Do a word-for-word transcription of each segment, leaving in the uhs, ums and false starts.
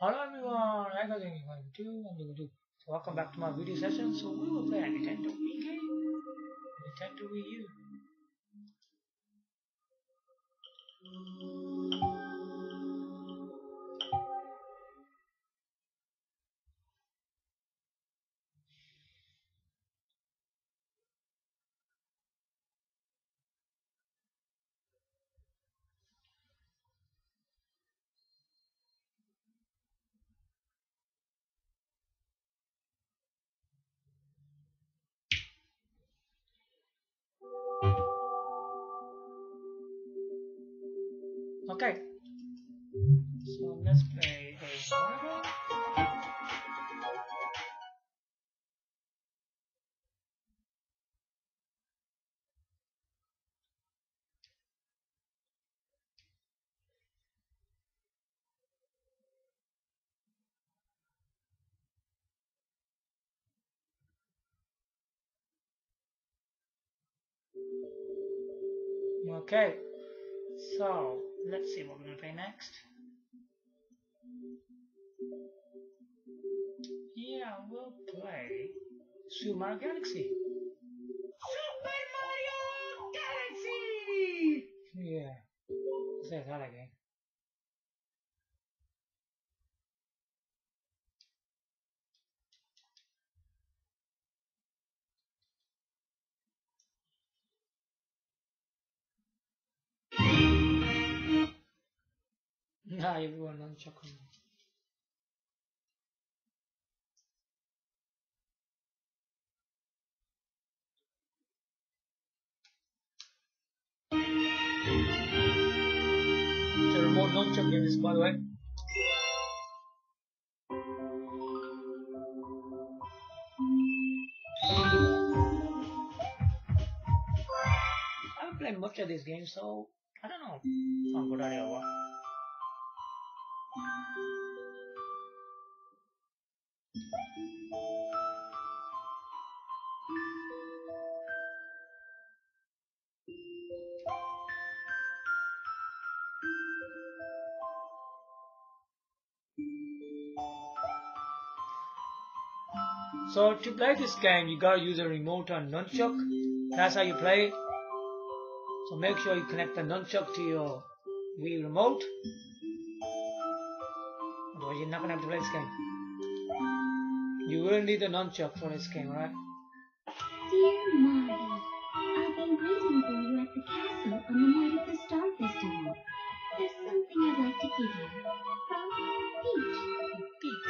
Hello everyone, I got Gaming twenty-two and you do. So welcome back to my video session. So we will play a Nintendo Wii game. Nintendo Wii U. Okay, so let's play a Mario. Okay, so let's see what we're gonna play next. Yeah, we'll play Super Mario Galaxy. Super Mario Galaxy! Yeah, say that again. Nah, everyone on chocolate. It's a remote nunchuck game, this, by the way. I haven't played much of this game, so I don't know if I'm good at it or what. So to play this game, you gotta use a remote or nunchuck. That's how you play it. So make sure you connect the nunchuck to your Wii remote. Otherwise you're not gonna have to play this game. You will need a nunchuck for this game, right? Dear Mario, I've been waiting for you at the castle on the night of the Star Festival. There's something I'd like to give you. From Peach. Peach.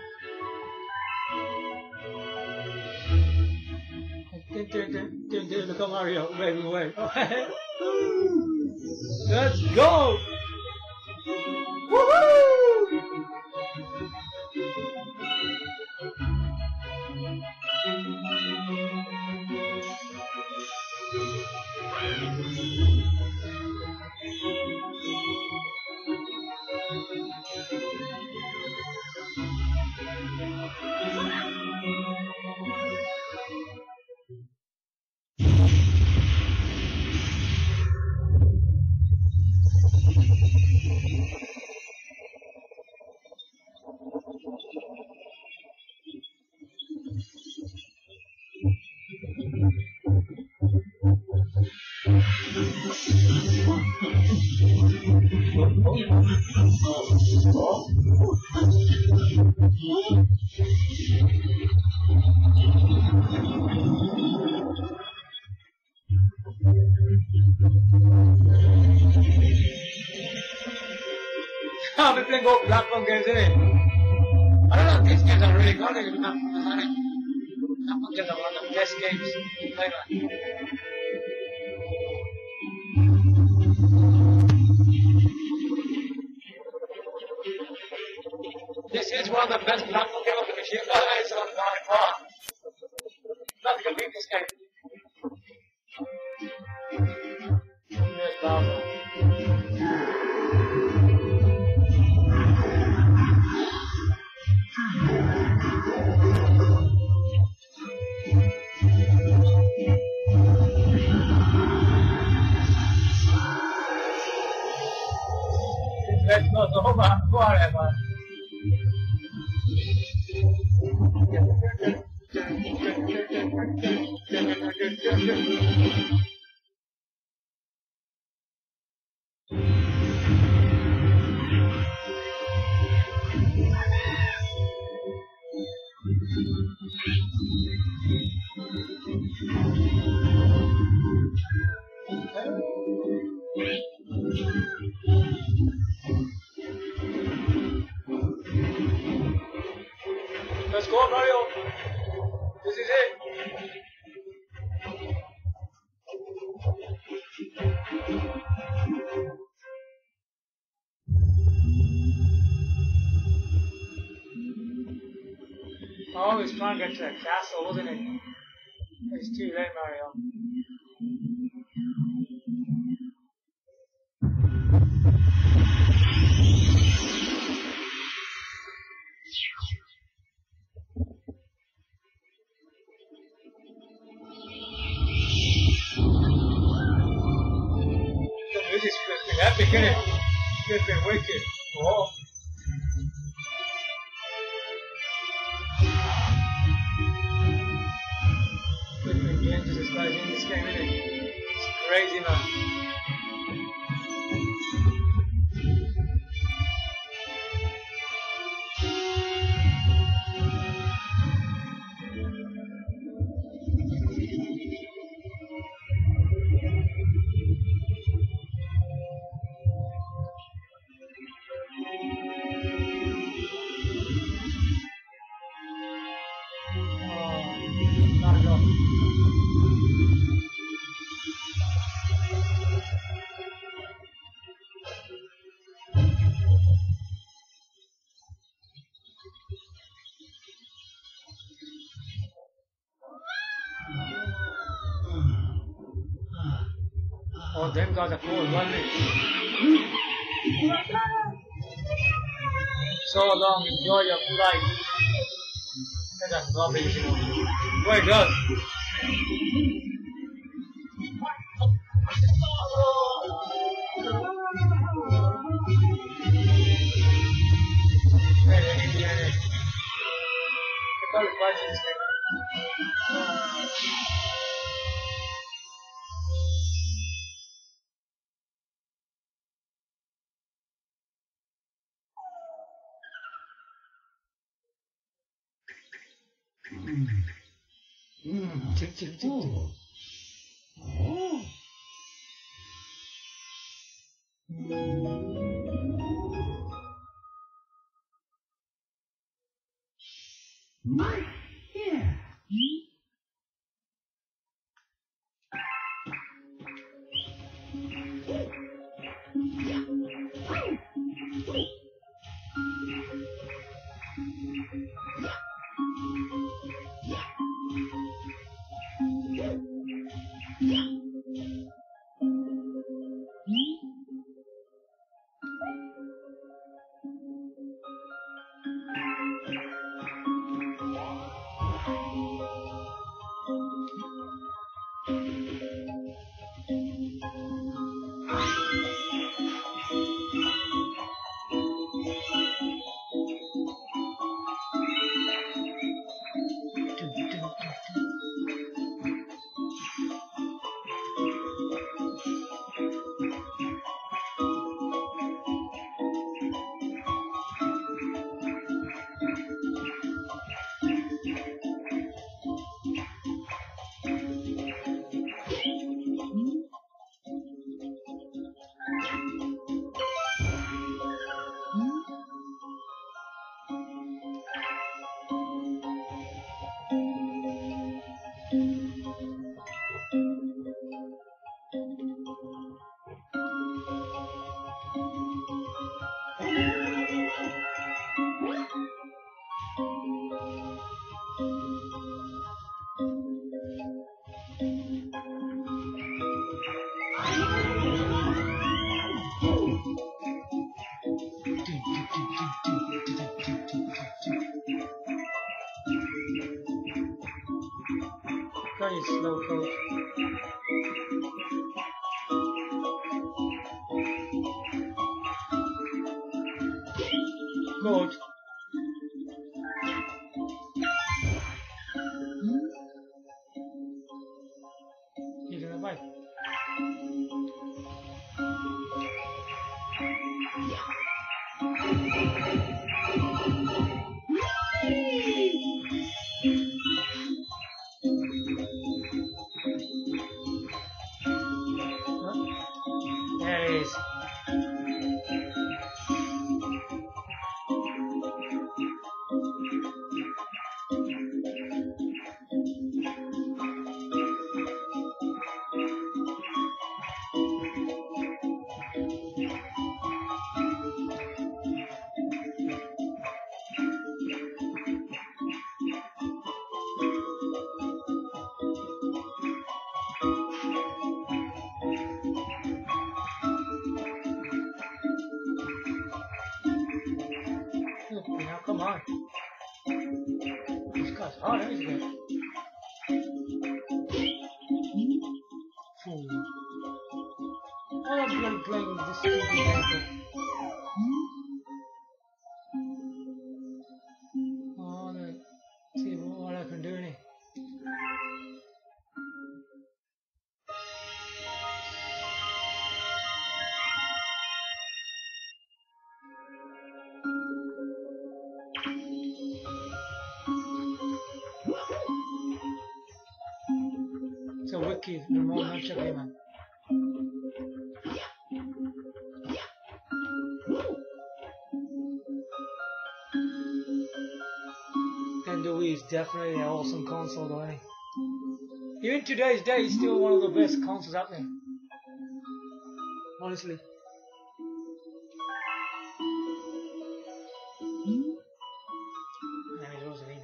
Look at Mario waving away. Let's go! Woohoo! I've been playing both platform games, isn't it? I don't know if these games are really good. I'm not just one of the best games. Like that. This is one of the best platform games if you guys are not far. Nothing can beat this game. Yes, Bowser. Let's go to Hobart, whatever. Let's go, Mario. This is it. Oh, he's trying to get to that castle, wasn't it? It's too late, Mario. The music's flipping epic, isn't it? Flipping wicked. Oh. Flipping glimpses this guy's in this game, isn't it? It's crazy, man. Oh, them guys are cool, wasn't it? So long, enjoy your flight. That's rubbish, you know. Wait, God. Hey, they need to end it. They call it fighting this thing. Mm. Tick, tick, tick, tick. Oh. My hair. Very slow coach. Good. it is. Now come on. This guy's hard, isn't it? Fool. Why am I bloody playing this stupid game? Oh, let's see what I can do in it. It's a wicked remote nunchuck game, man. And the Wii is definitely an awesome console, though, isn't it? Even today's day, it's still one of the best consoles out there. Honestly. I mean, Rosalina.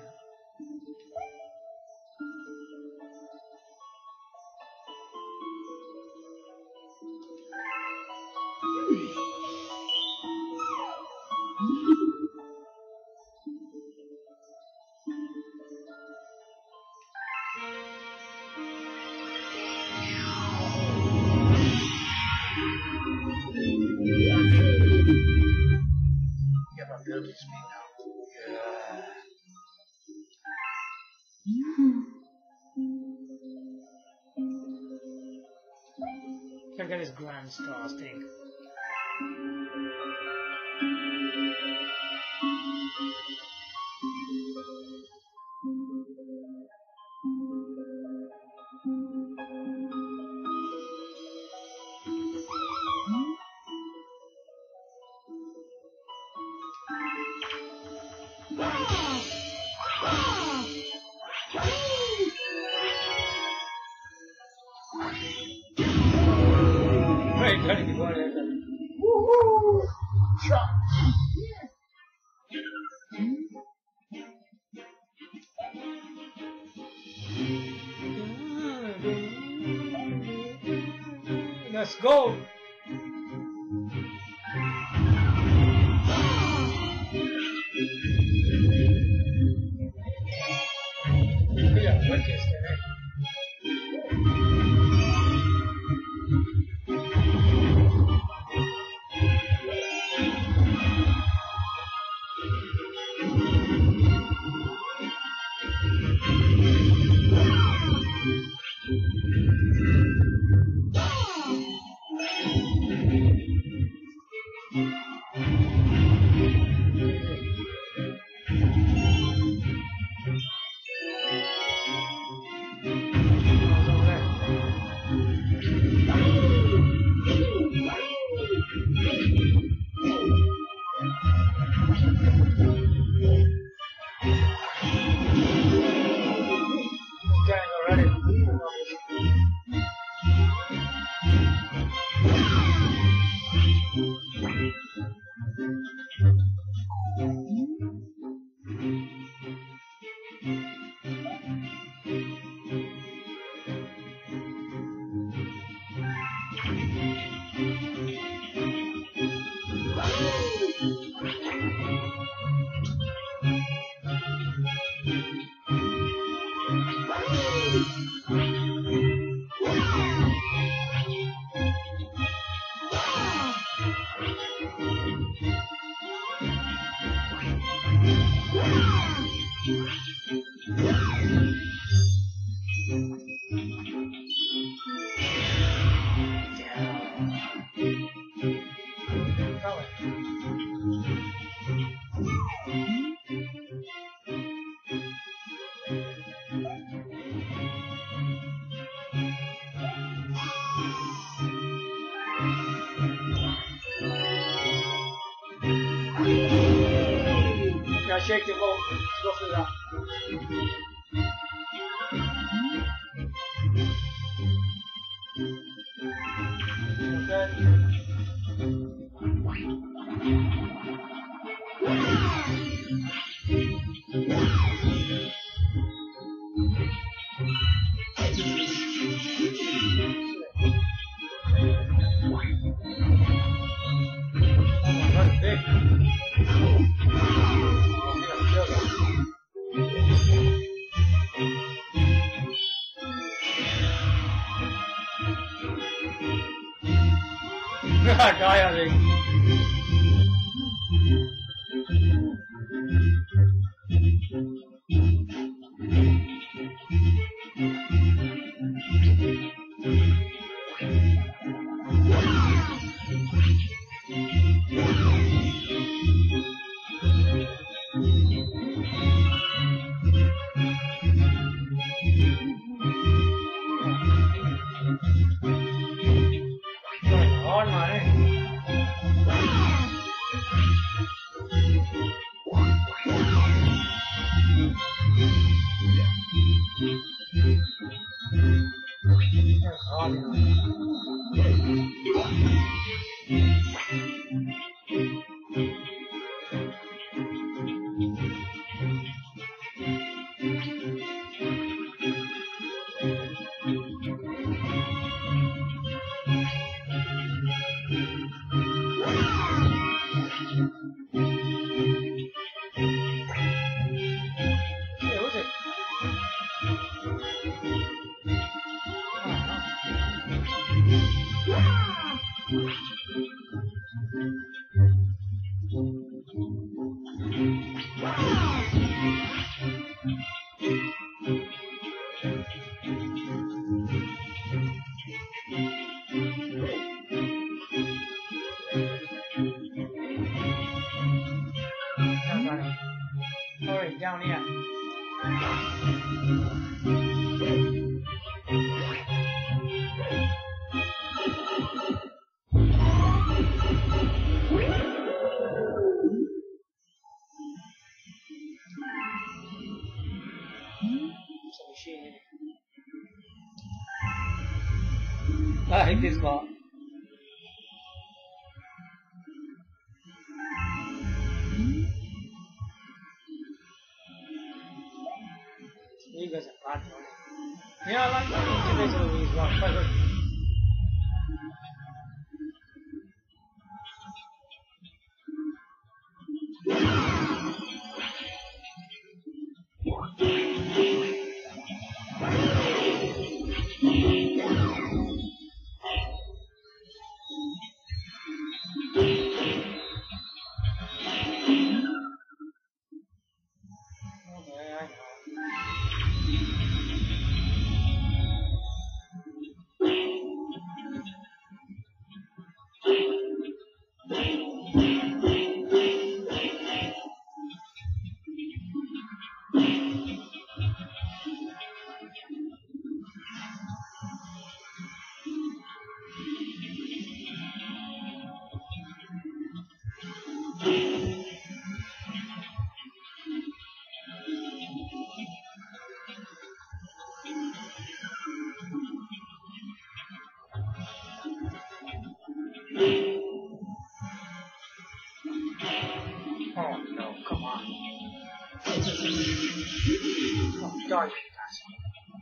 Get my ability to speak now. Yeah. Can get his grand stars thing. Right, got it, got it. Woohoo! Shot! Let's go! Yeah, what is that? Okay, I'll shake the boat to go through that. Die, I think. Hard, man. Alright, down here. I hate this part. You guys are bad for it. Yeah, I like the interface of these ones. Quite good. Oh no, come on. Oh, die, you asshole.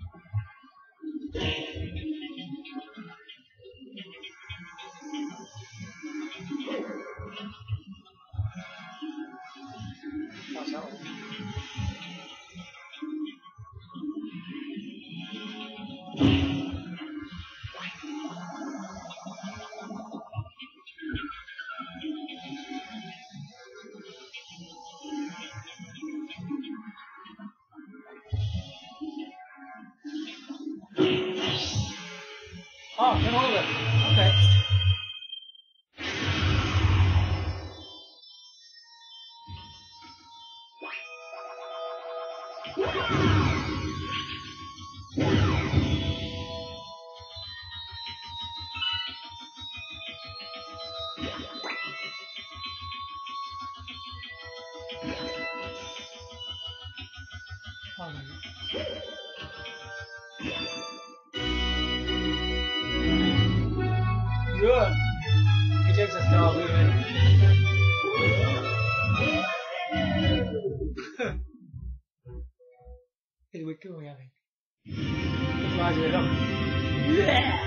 What's that one? Oh, come over. Okay. Oh, no. Good. He takes a dog with him. It's weird too, I think. It's why they look. Yeah!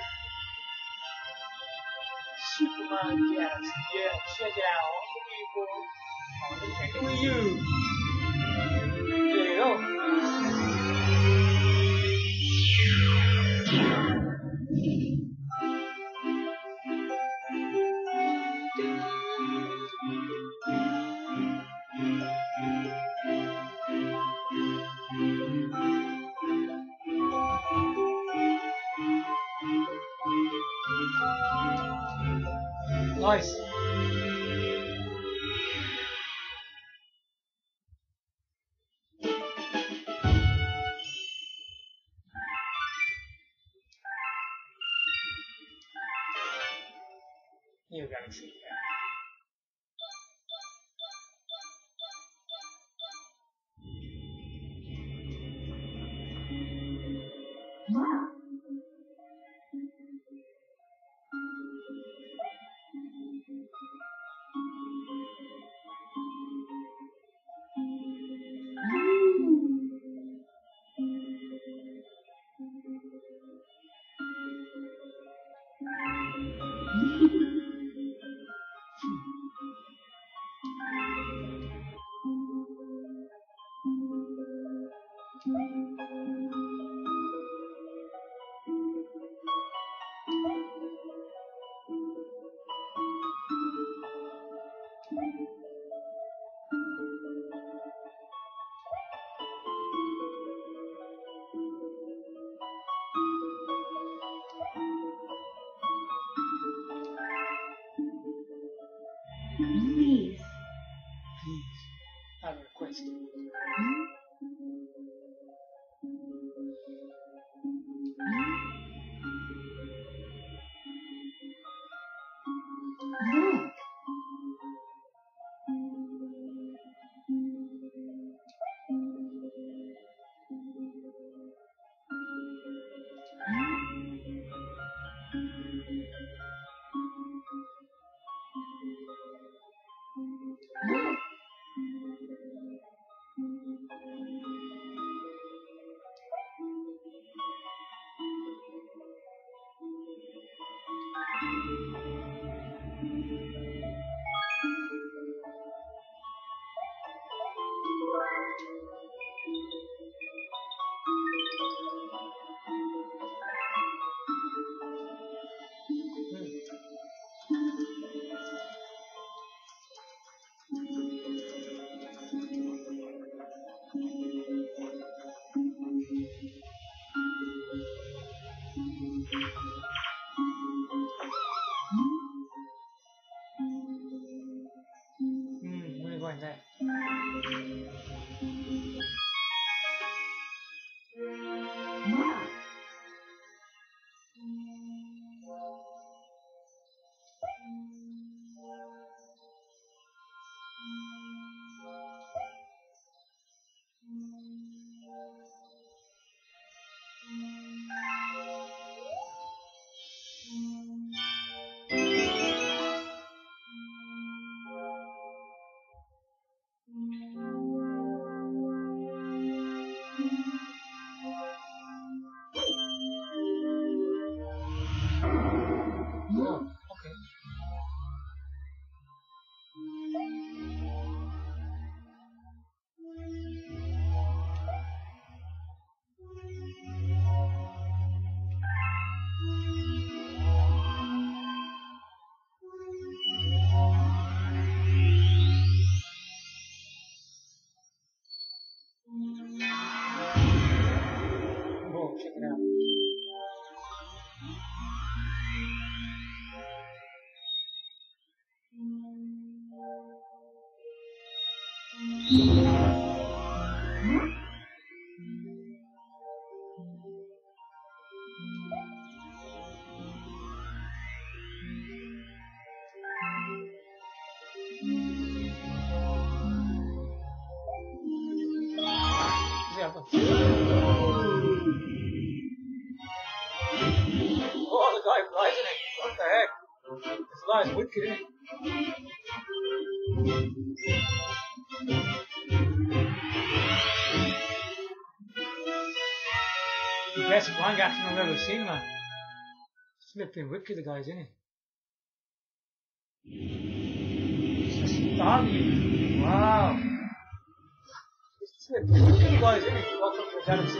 Superman, yes, yeah, check it out, people. I want to check it with you. There you go. Nice. You gotta see that. Please. Please. I have a request. Look. Look. Hmm, let me go in there. Look. Oh, okay. Oh, check it out. Yeah, but Oh, the guy flies in it. What the heck? This guy's wicked, isn't it? The best flying action I've ever seen, man. Flipping wicked, the guys, isn't it? It's just stunning. Wow. It's flipping wicked, the guys, isn't it? Welcome to the galaxy.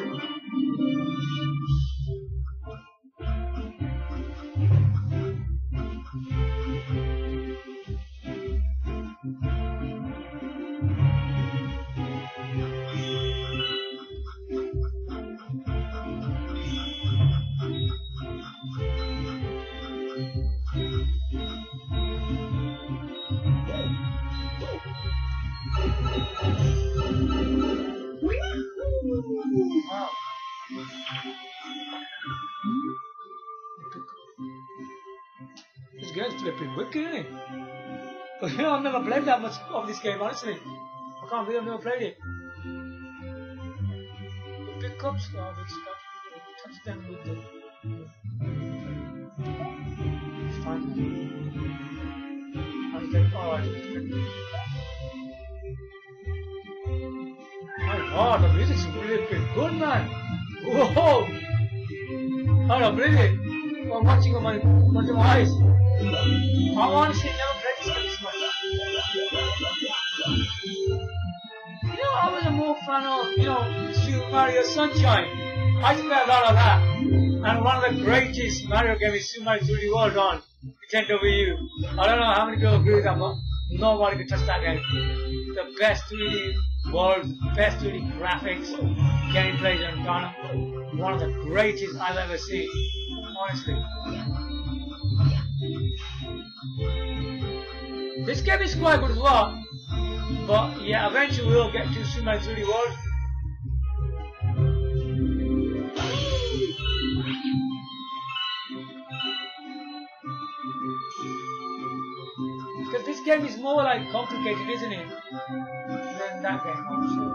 Wow. This game's flipping wicked, isn't it? But you know, I've never played that much of this game, honestly. I can't believe I've never played it. The pickups, oh, good stuff. Touch them with the... It's fine. I'll take... Oh, I just My god, the music's really pretty good, man. Whoa! I don't believe it. I'm watching on my, on my eyes. I honestly never played this game this much. You know, I was a more fan of, you know, Super Mario Sunshine. I used to play a lot of that. And one of the greatest Mario games is Super Mario three D World on Nintendo Wii U. I don't know how many people agree with that, but nobody could touch that game. The best three D world, best three D graphics, gameplay and done. One of the greatest I've ever seen. Honestly. This game is quite good as well. But yeah, eventually we'll get to Super Mario three D World. Because this game is more like complicated, isn't it? Than that game also.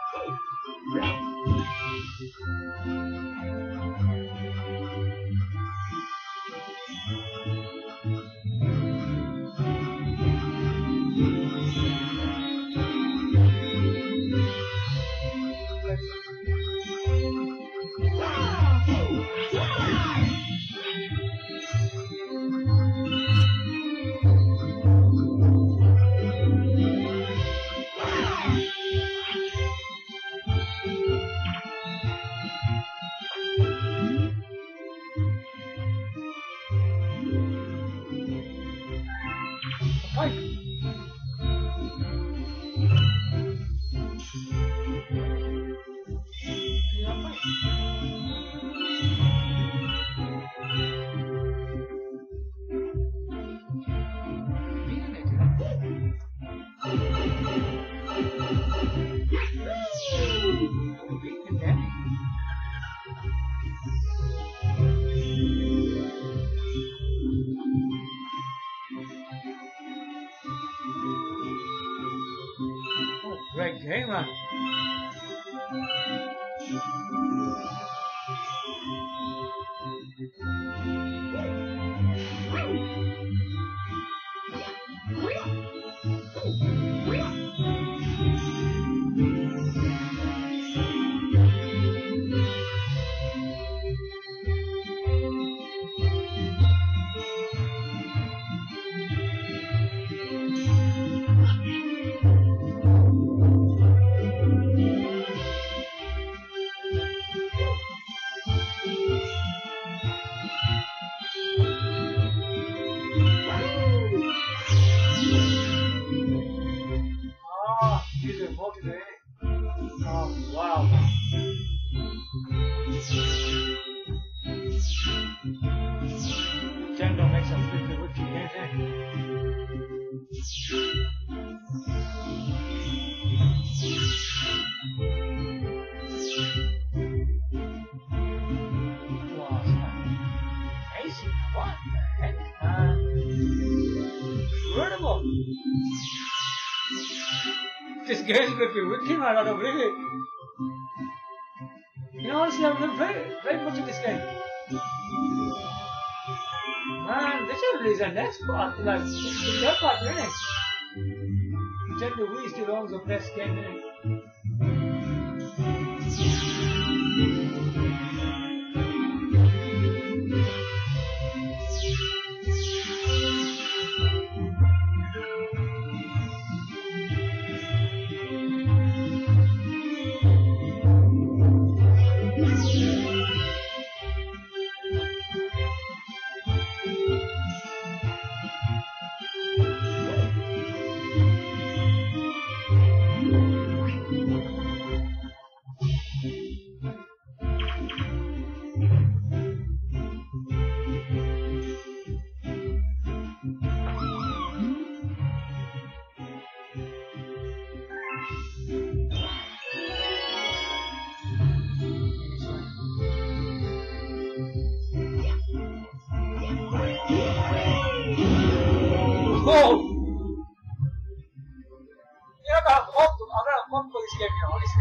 Great game, man. Nintendo makes a flipping wicked game, eh? Wow, amazing! What the heck, man? Incredible! This game is flipping wicked, man. I don't believe it. You know, honestly, I've played, played much of this game. Man, this is the next part, like, the third part, really. Nintendo Wii still owns the best game in it. Oh! Yeah, I hope, I'm gonna hope for this game, you know, honestly.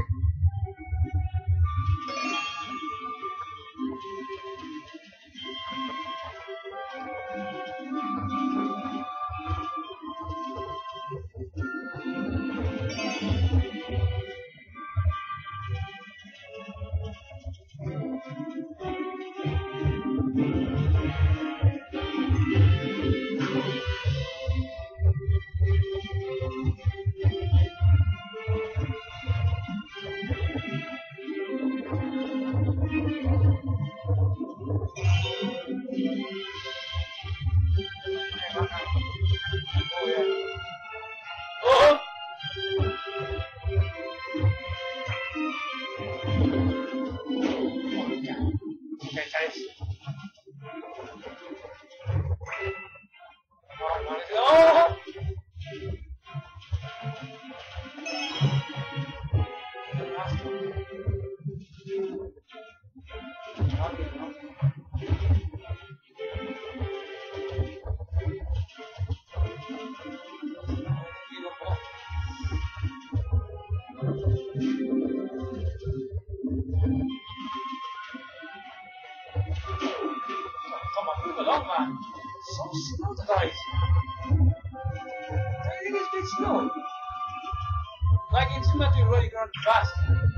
So smooth, guys. Everything is a bit slow. Like it's meant to be really going fast.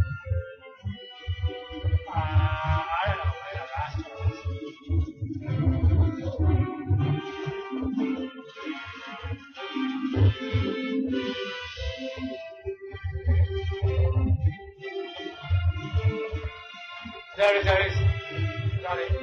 Uh, I don't know. I don't know. There it is, there it is. Got it.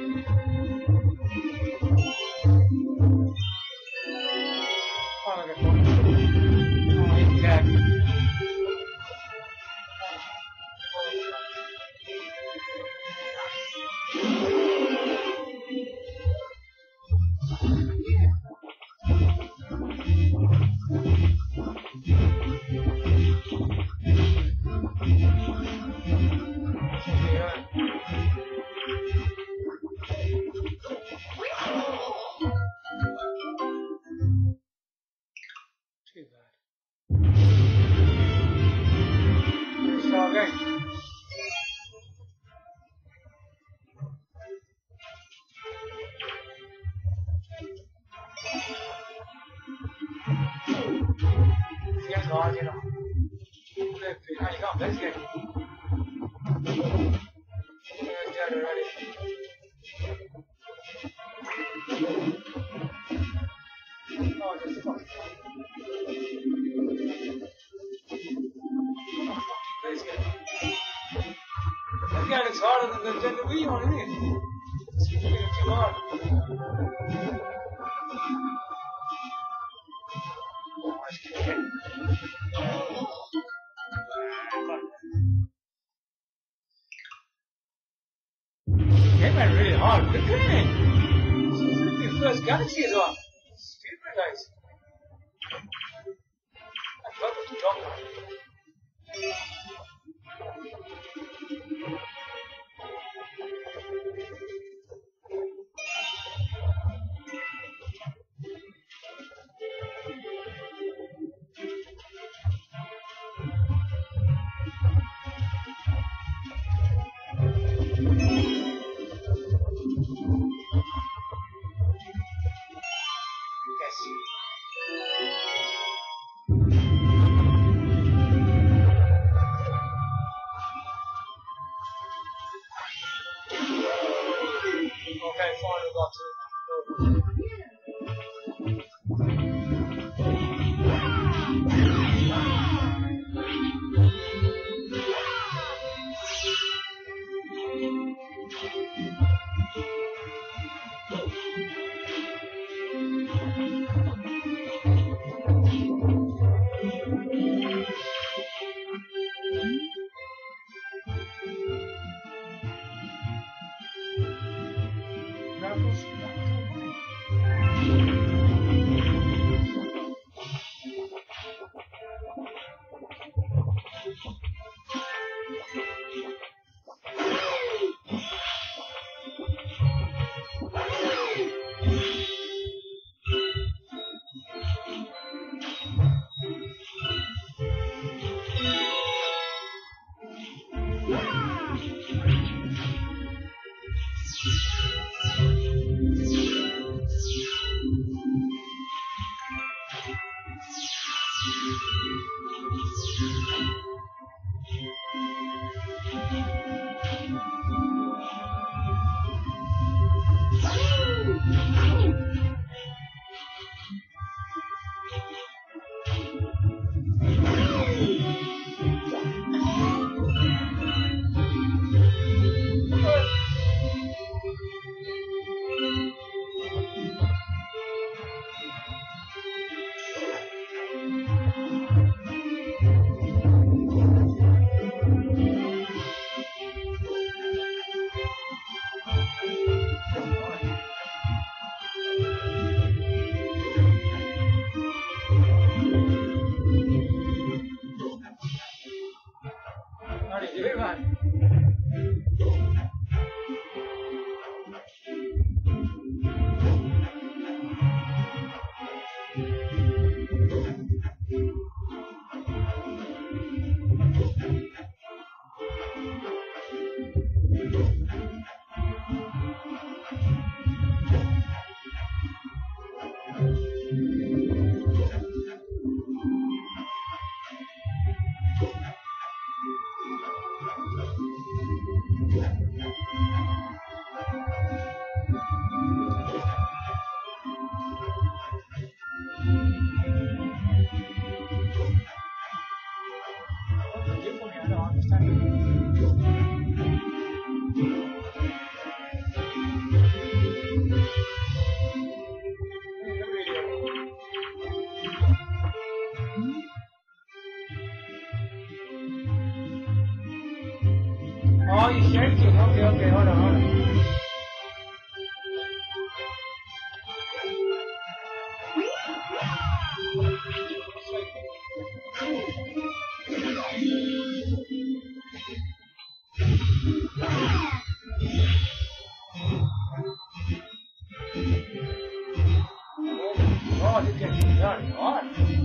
It's harder than the Nintendo Wii one, isn't it? It's too hard. It went really hard. Look at it. It's the first Galaxy as well. Stupid guys. I thought it was John. How do you do it, man? I don't understand. Oh, you're shaking. Okay, okay, hold on, hold on. Oh, this gets very hot.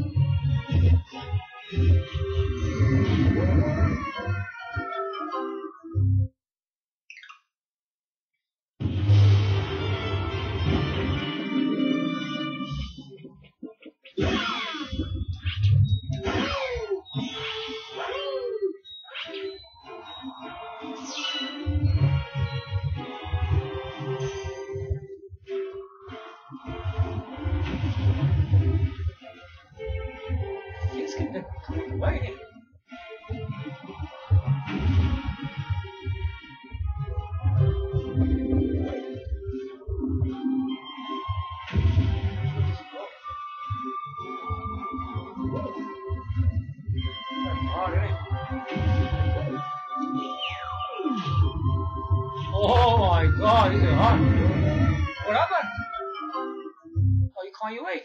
It's getting away. Oh my god, this is hot. What happened? Oh, you can't you wait?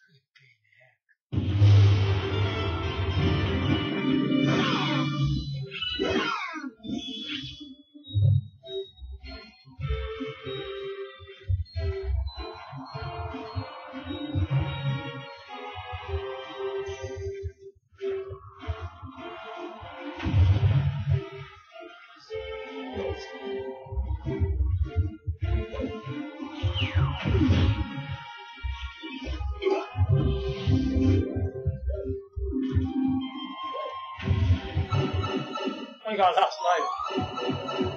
I got last life.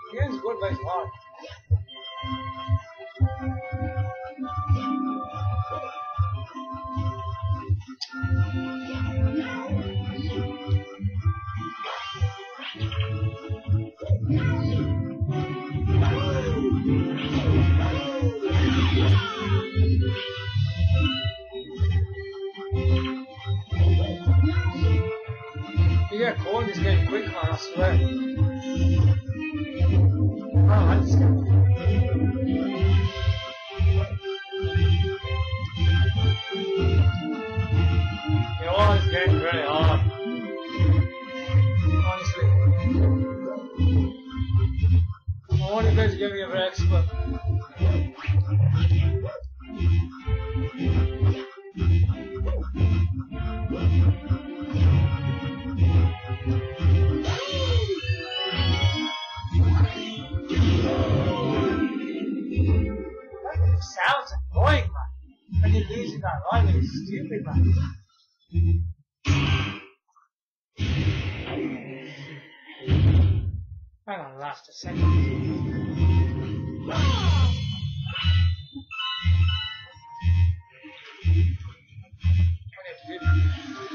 game's good, but it's hard. You get cold in this game quick, man, I swear. I don't like this game. You know, this game's really hard. Honestly. I want you guys to give me a very expert. Sounds annoying, man. When you're losing that line, it's stupid, man. Hang on, last a second. What do you have to do?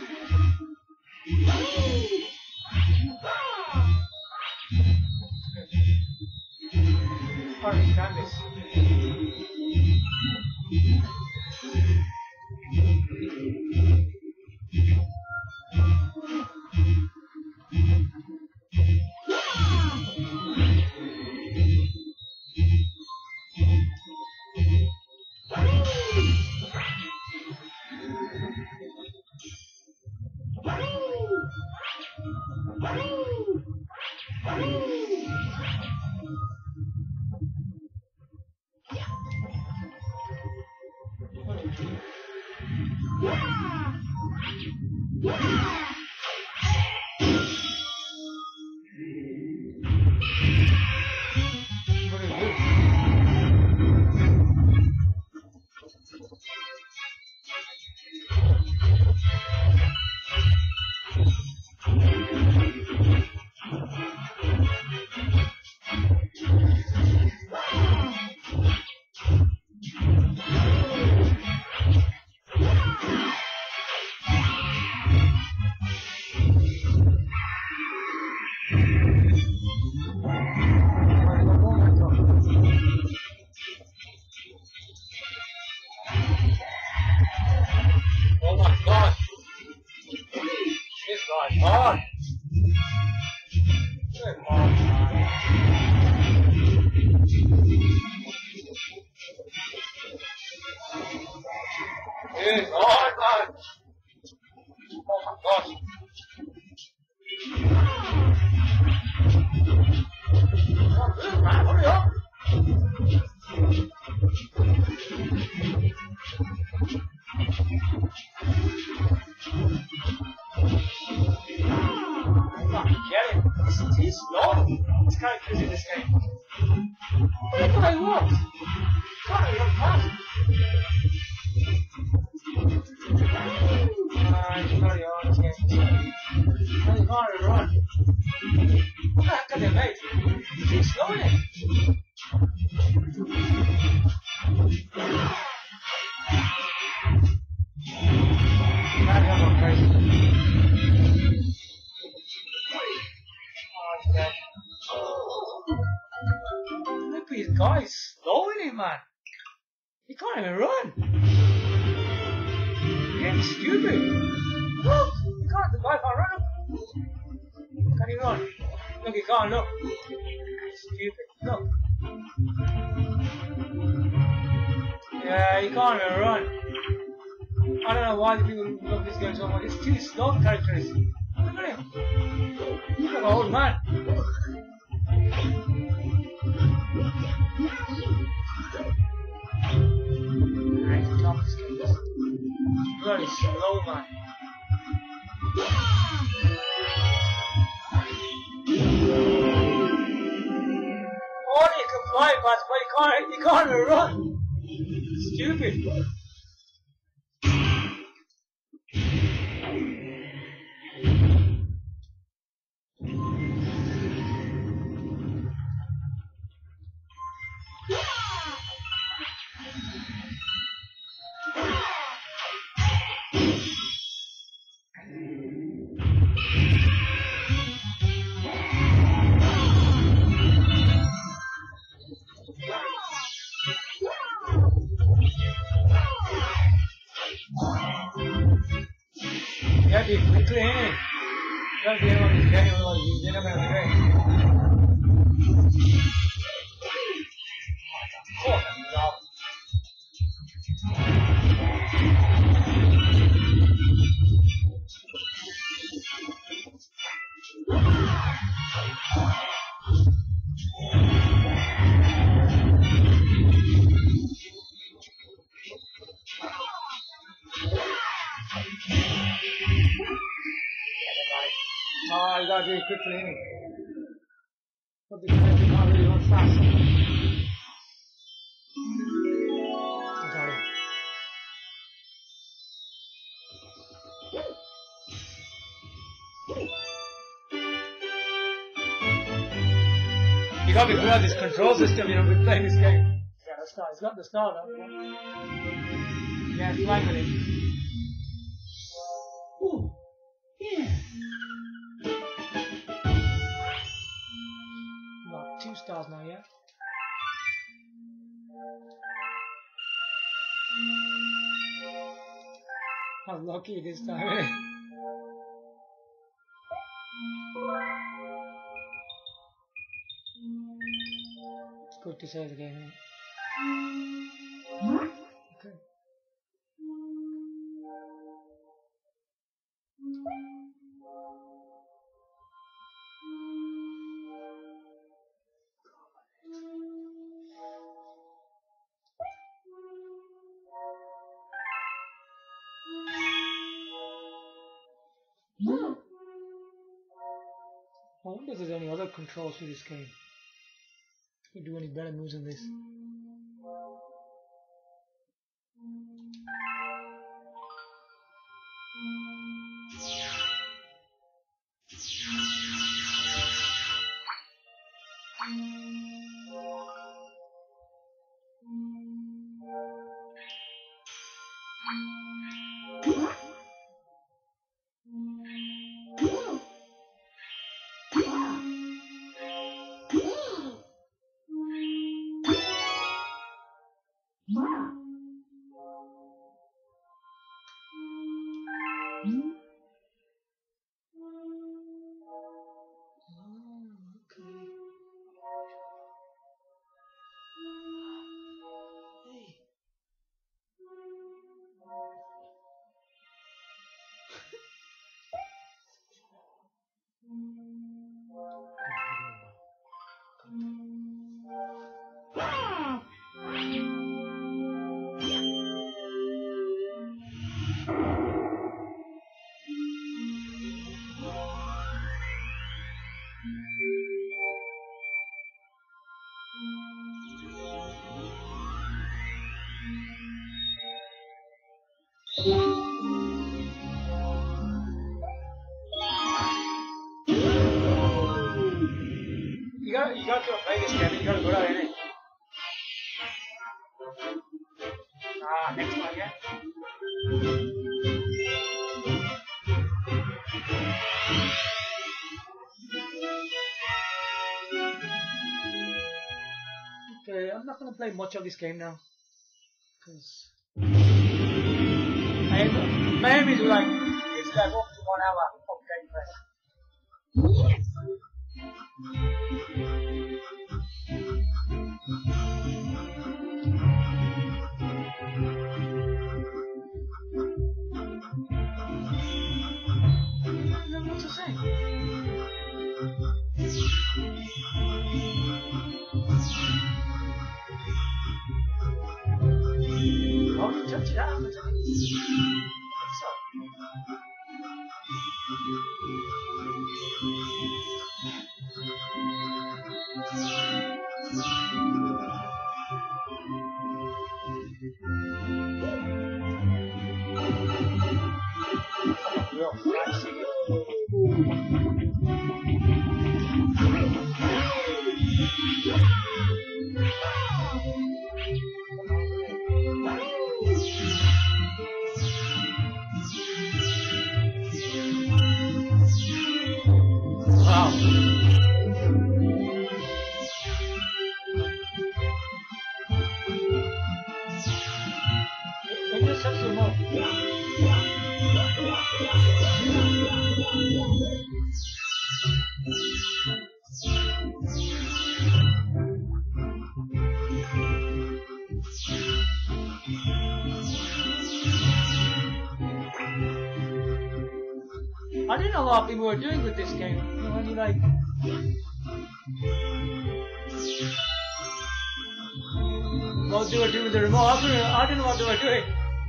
How do you done this? Yes, all time. Oh my gosh. Come on, man, hurry up. Come on, get it. It's too slow. This character's in this game. What if I walk? Can't even pass. Carry on, this game. No, you can't run. What the heck are they made? It's too slow in it. Carry on, crazy. Oh, he's dead. Look at these guys slowing him, man. He can't even run. You're getting stupid. Look, he can't, the guy can't run him. Can he run? Look, he can't, look. Stupid, look. Yeah, he can't even run. I don't know why the people love this game so much. It's too slow characters. Look at him. He's like an old man. Alright, top this game. It's very slow, man. Oh, you can fly past, but you can't, you can't even run. Stupid. gotta do it quickly, innit? You gotta be able to get it, otherwise you're not gonna be great. Oh, that's awesome. Oh, you gotta do it quickly, innit? But the guy did not really run fast. I'm sorry. You gotta be good at this control system, you know, with playing this game. Yeah, that's not, it's got the star, though. Yeah, it's flying with it. Ooh, yeah. Got two stars now, yeah? How lucky this time, eh? It's good to save the game, innit? Okay. I wonder if there's any other controls to this game. You can do any better moves than this. You got, you got to play this game, you got to go out in it. Ah, next one, yeah? Okay, I'm not going to play much of this game now. Because my aim is like, it's like up to one hour of gameplay. Yes! What's it saying? Oh, you touch it out. What's up? Real flashy. Wow. Can you touch the remote? I didn't know a lot of people were doing with this game. You know, when you like... What they were doing with the remote. I didn't, I didn't know what they were doing.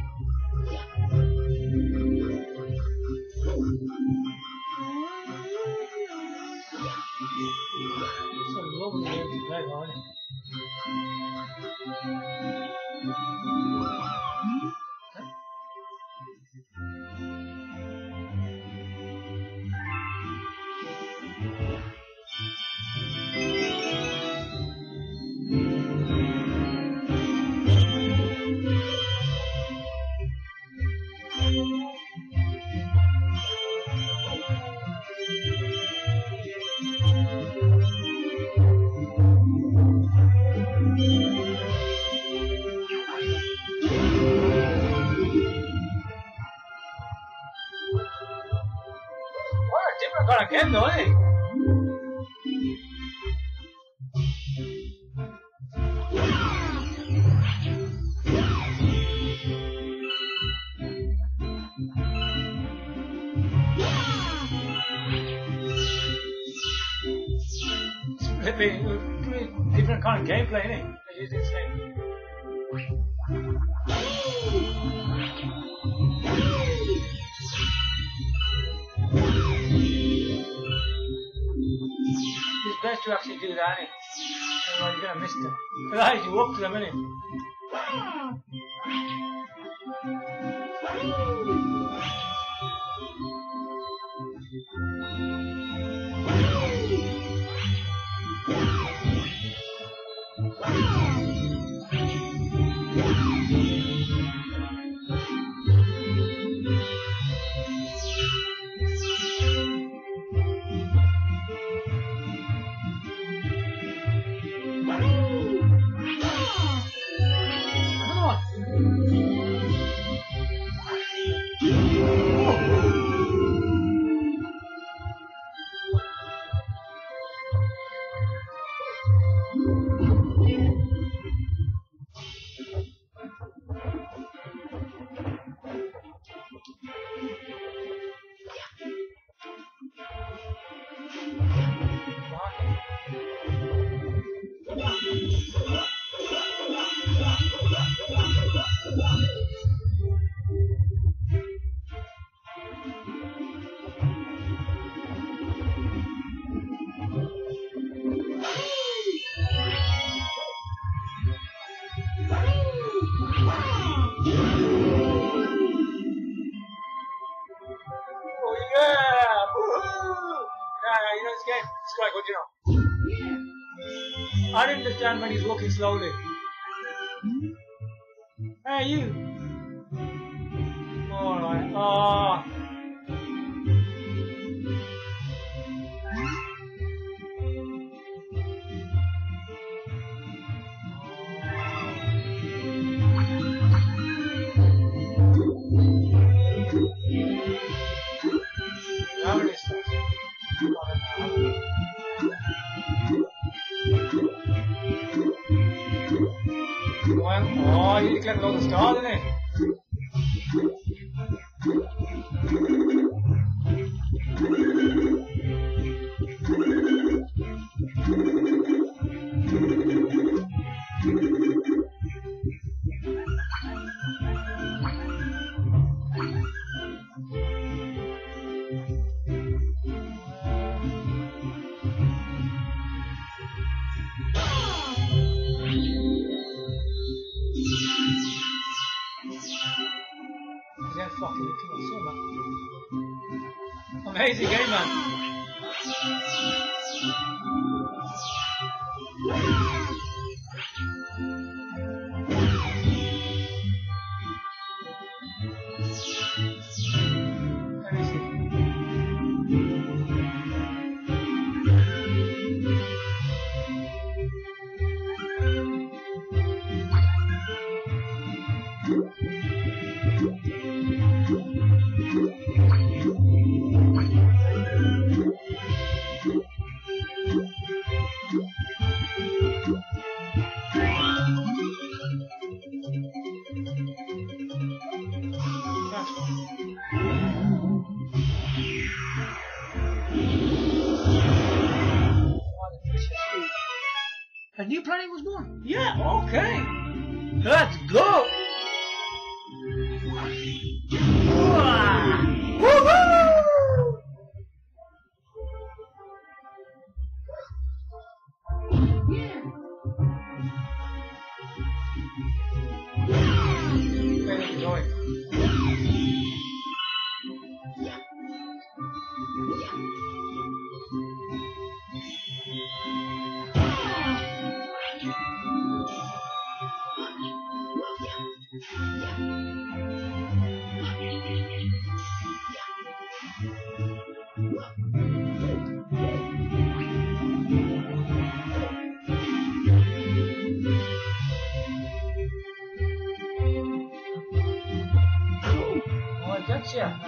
So lovely game to play, aren't it? What a game though, eh? Flipping, different kind of gameplay, innit? They use this game. It's best to actually do that, innit? Otherwise you're gonna miss them. Otherwise you walk to them, innit? Strike, what do you know? I didn't understand when he's walking slowly. Hey, you! Alright, ah. Oh. Oh, you collect all the stars, isn't it? Amazing game, man. Let me see. A new planet was born. Yeah, okay. Let's go. Woohoo! Yeah. Where are you going? Молодец, я.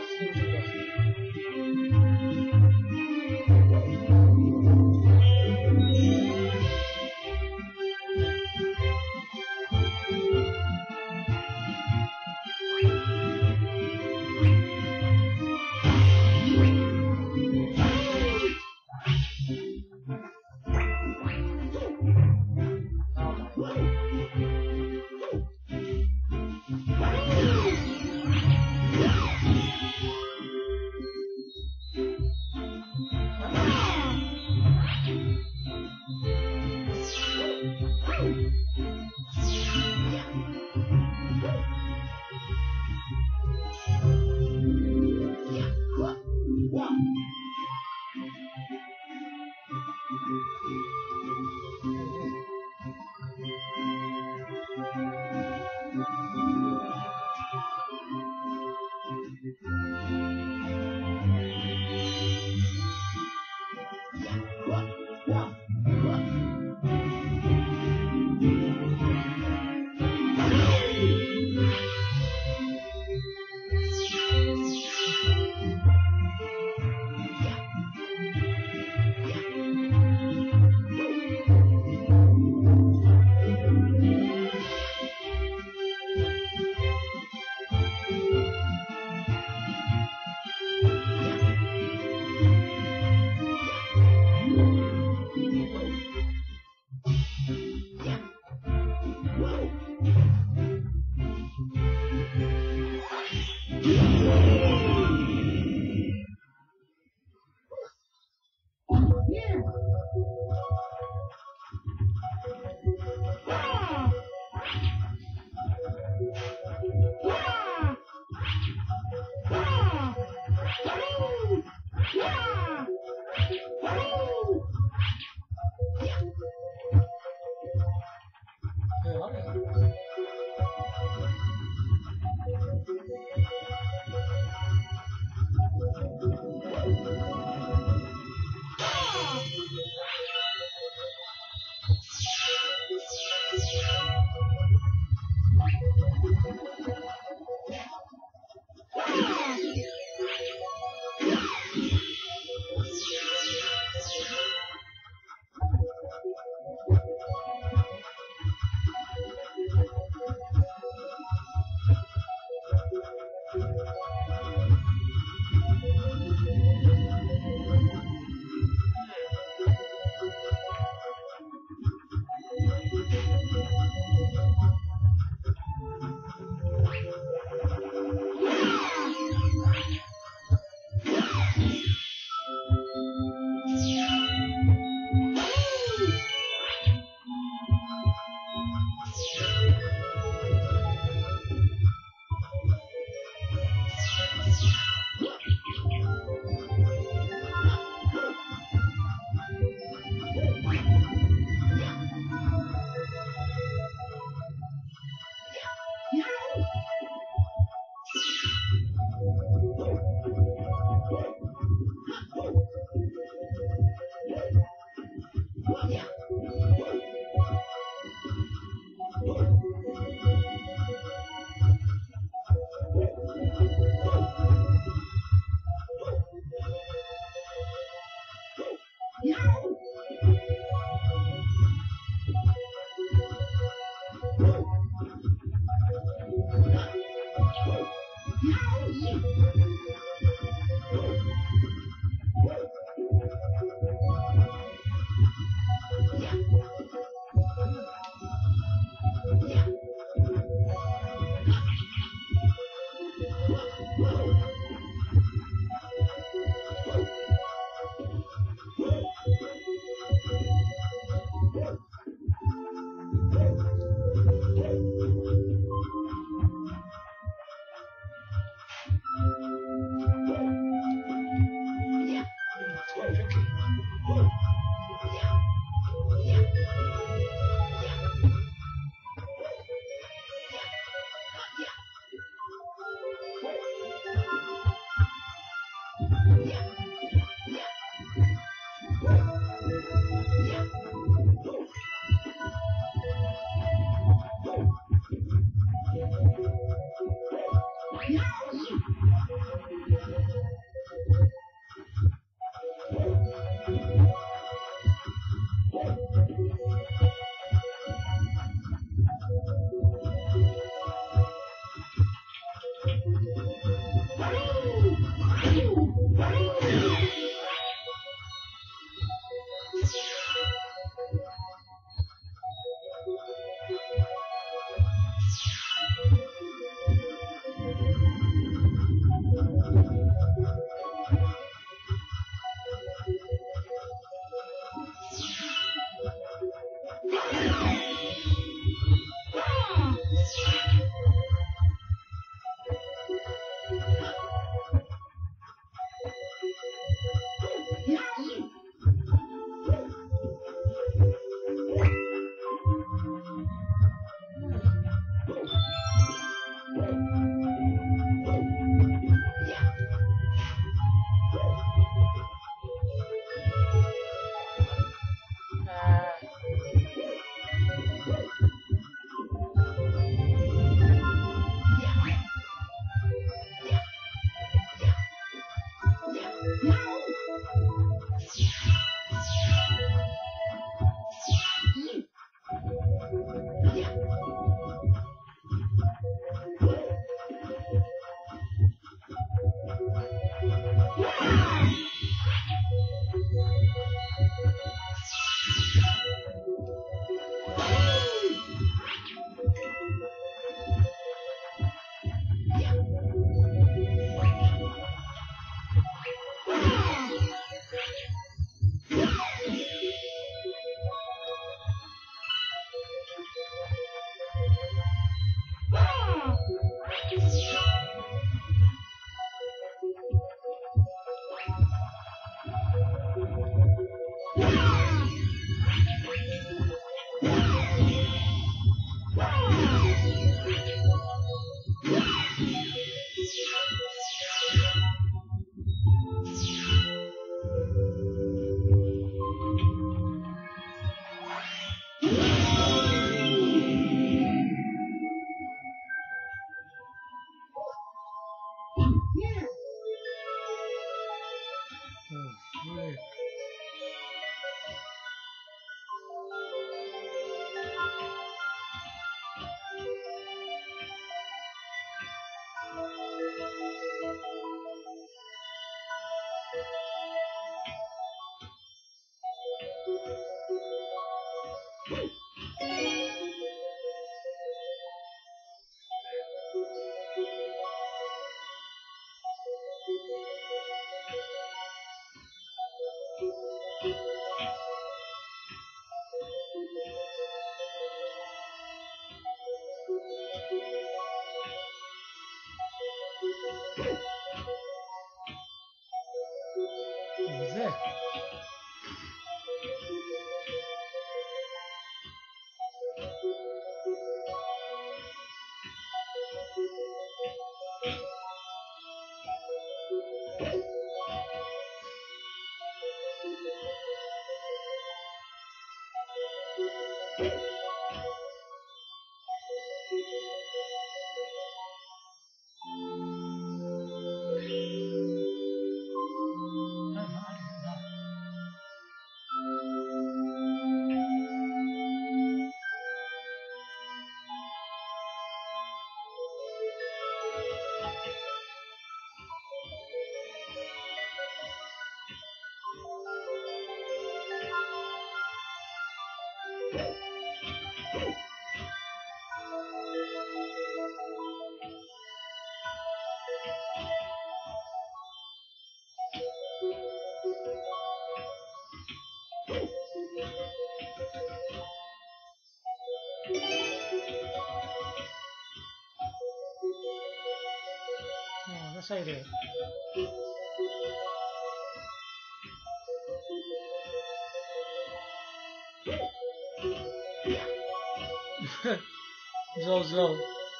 Cos'è? No, cosa hai detto? Slow, slow.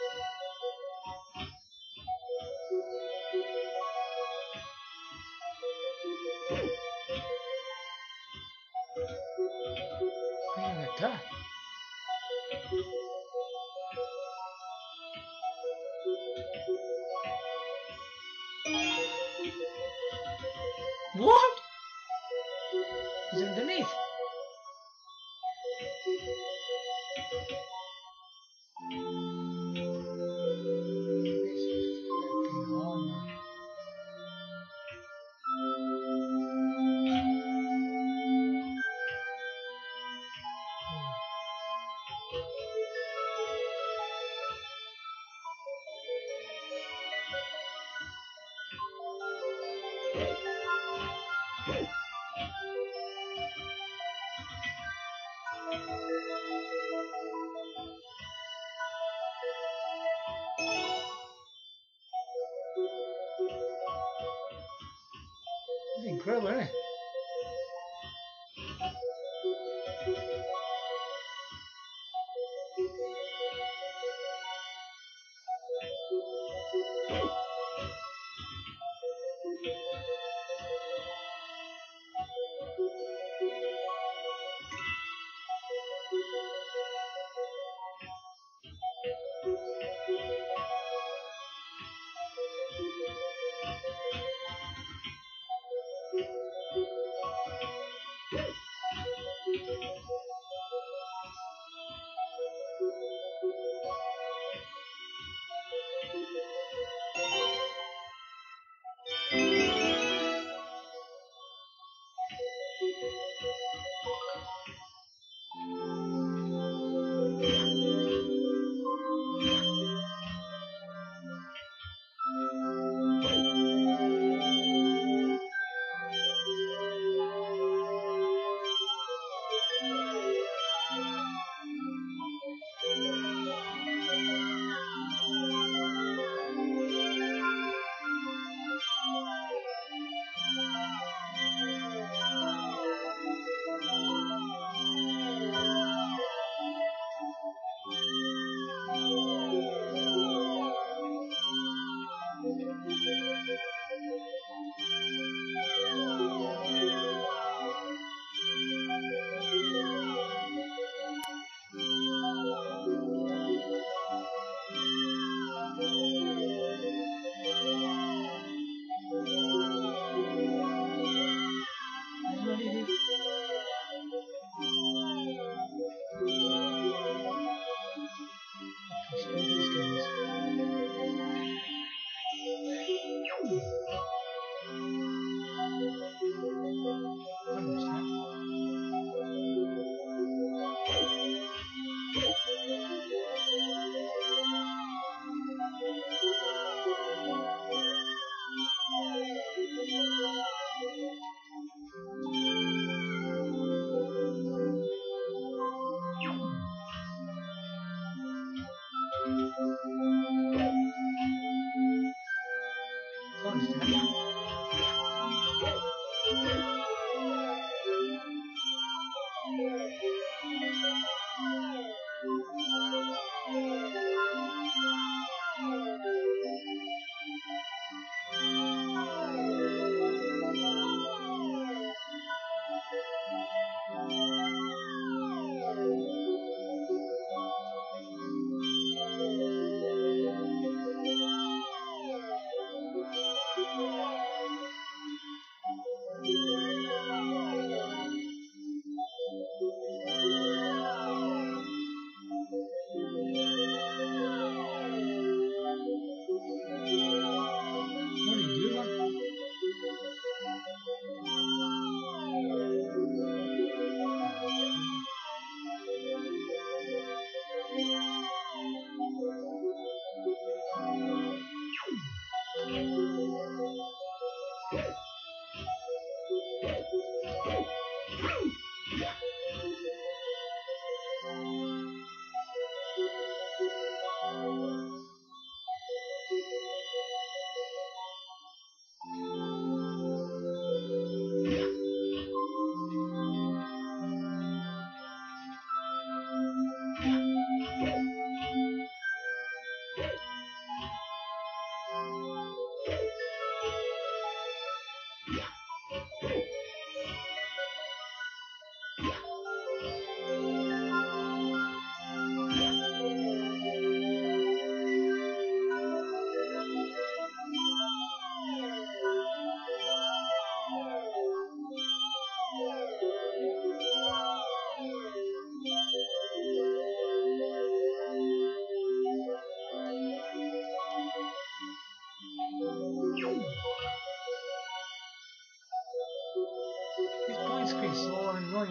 Eh, dai. What? He's underneath. It's incredible, isn't it?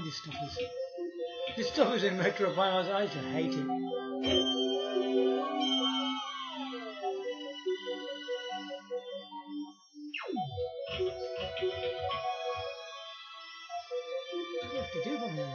this stuff is. This stuff is in Metro Prime. I used to hate it. What do you have to do from here?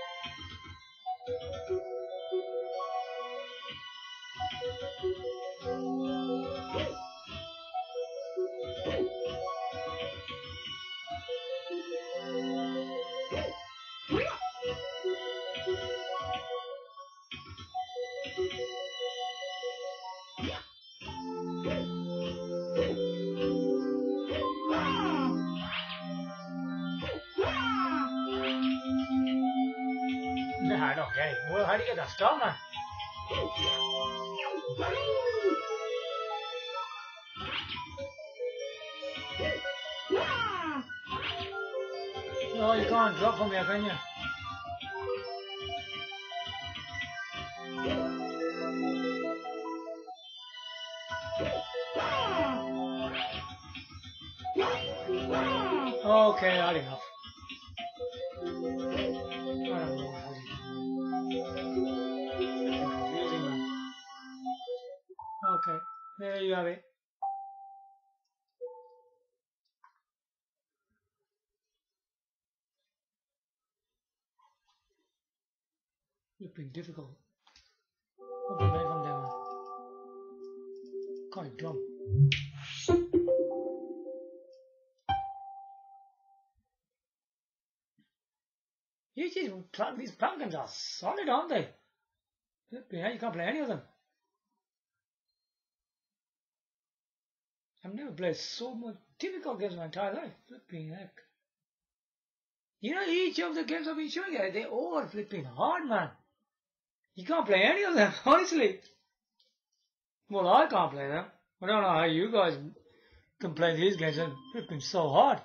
Nah, I don't get it. Well, how do you get that star, man? No, you can't drop from here, can you? Okay, not enough. I don't know how to do it. Confusing, man. Okay, there you have it. It's been difficult. What did I make from there, man? Quite dumb. These, these plugins are solid, aren't they? You can't play any of them. I've never played so much difficult games in my entire life. Flipping heck. You know, each of the games I've been showing you, they're all flipping hard, man. You can't play any of them, honestly. Well, I can't play them. I don't know how you guys can play these games. They're flipping so hard.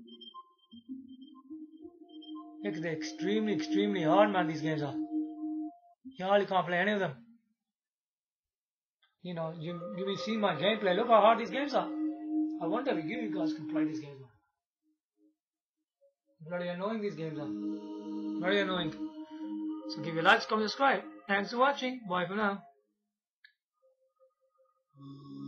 Look, they're extremely, extremely hard, man, these games are. You hardly can't play any of them. You know, you, you've been seeing my gameplay. Look how hard these games are. I wonder if you guys can play these games, man. Bloody annoying these games are. Very annoying. So give your likes, comment, subscribe. Thanks for watching. Bye for now.